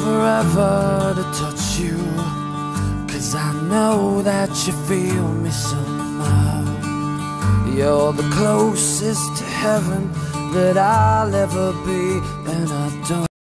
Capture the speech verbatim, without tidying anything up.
forever to touch you, 'cause I know that you feel me somehow. You're the closest to heaven that I'll ever be, and I don't